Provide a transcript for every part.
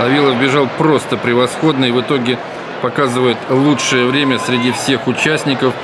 Авилов бежал просто превосходно и в итоге показывает лучшее время среди всех участников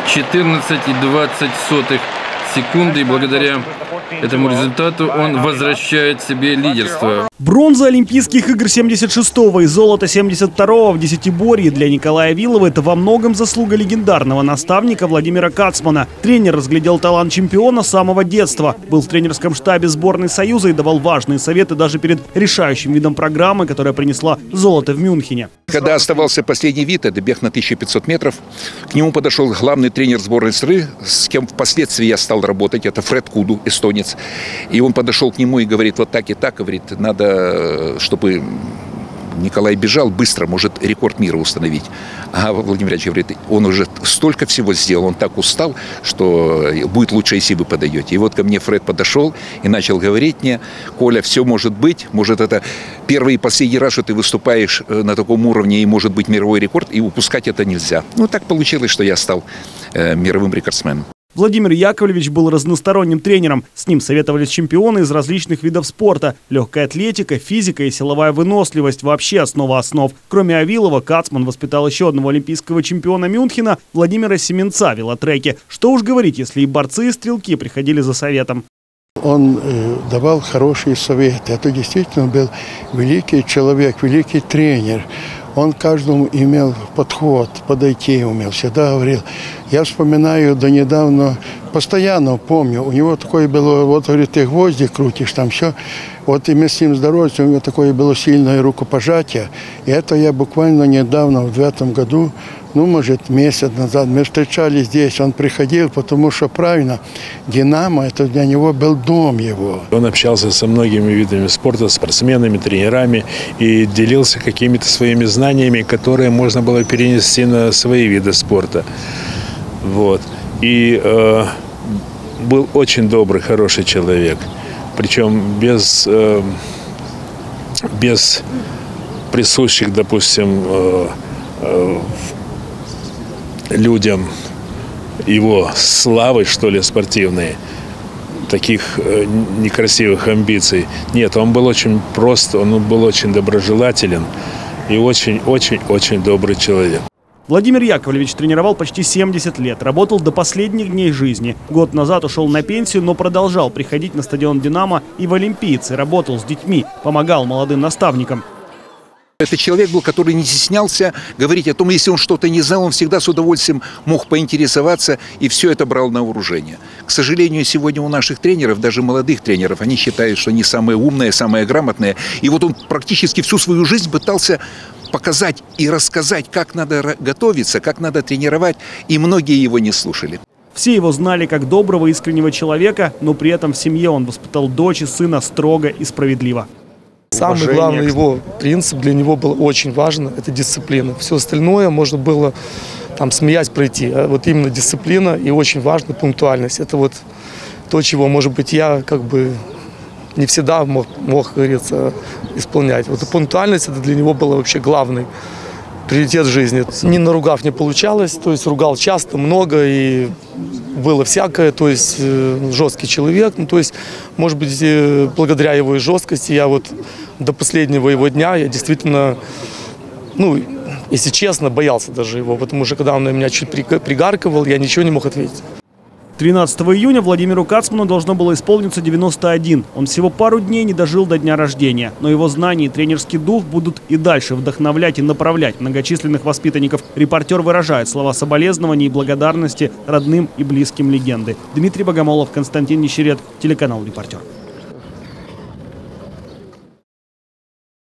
14,20 секунды. И благодаря этому результату он возвращает себе лидерство. Бронза Олимпийских игр 76-го и золото 72-го в десятиборье для Николая Авилова – это во многом заслуга легендарного наставника Владимира Кацмана. Тренер разглядел талант чемпиона с самого детства. Был в тренерском штабе сборной Союза и давал важные советы даже перед решающим видом программы, которая принесла золото в Мюнхене. Когда оставался последний вид, это бег на 1500 метров, к нему подошел главный тренер сборной страны, с кем впоследствии я стал работать, это Фред Куду, эстонец. И он подошел к нему и говорит, вот так и так, говорит, надо, чтобы Николай бежал быстро, может рекорд мира установить. А Владимир Ильич говорит, он уже столько всего сделал, он так устал, что будет лучше, если вы подаете. И вот ко мне Фред подошел и начал говорить мне, Коля, все может быть, может это первый и последний раз, что ты выступаешь на таком уровне, и может быть мировой рекорд, и упускать это нельзя. Ну так получилось, что я стал мировым рекордсменом. Владимир Яковлевич был разносторонним тренером. С ним советовались чемпионы из различных видов спорта. Легкая атлетика, физика и силовая выносливость – вообще основа основ. Кроме Авилова, Кацман воспитал еще одного олимпийского чемпиона Мюнхена – Владимира Семенца в велотреке. Что уж говорить, если и борцы, и стрелки приходили за советом. Он давал хорошие советы. Это действительно был великий человек, великий тренер. Он каждому имел подход, подойти умел, всегда говорил. Я вспоминаю до недавно, постоянно помню, у него такое было, вот говорит, ты гвозди крутишь, там все. Вот и мы с ним здоровались, у него такое было сильное рукопожатие. И это я буквально недавно, в этом году, ну, может, месяц назад, мы встречались здесь, он приходил, потому что, правильно, «Динамо» – это для него был дом его. Он общался со многими видами спорта, спортсменами, тренерами и делился какими-то своими знаниями, которые можно было перенести на свои виды спорта. Вот. И был очень добрый, хороший человек, причем без присущих, допустим, людям его славы, что ли, спортивной, таких некрасивых амбиций. Нет, он был очень прост, он был очень доброжелателен и очень-очень-очень добрый человек. Владимир Яковлевич тренировал почти 70 лет, работал до последних дней жизни. Год назад ушел на пенсию, но продолжал приходить на стадион «Динамо» и в Олимпийцы, работал с детьми, помогал молодым наставникам. Это человек был, который не стеснялся говорить о том, если он что-то не знал, он всегда с удовольствием мог поинтересоваться и все это брал на вооружение. К сожалению, сегодня у наших тренеров, даже молодых тренеров, они считают, что они самые умные, самые грамотные. И вот он практически всю свою жизнь пытался показать и рассказать, как надо готовиться, как надо тренировать, и многие его не слушали. Все его знали как доброго, искреннего человека, но при этом в семье он воспитал дочь и сына строго и справедливо. Самый главный его принцип для него был очень важен – это дисциплина. Все остальное можно было там смеясь пройти. А вот именно дисциплина и очень важна пунктуальность. Это вот то, чего, может быть, я как бы не всегда мог, как говорится, исполнять. Вот пунктуальность – это для него было вообще главный приоритет в жизни. Не наругав не получалось, то есть ругал часто, много и было всякое, то есть жесткий человек. Ну, то есть, может быть, благодаря его жесткости я вот до последнего его дня я действительно, ну, если честно, боялся даже его, потому что когда он на меня чуть пригаркивал, я ничего не мог ответить. 13 июня Владимиру Кацману должно было исполниться 91. Он всего пару дней не дожил до дня рождения. Но его знания и тренерский дух будут и дальше вдохновлять и направлять многочисленных воспитанников. Репортер выражает слова соболезнований и благодарности родным и близким легенды. Дмитрий Богомолов, Константин Нищерет, телеканал «Репортер».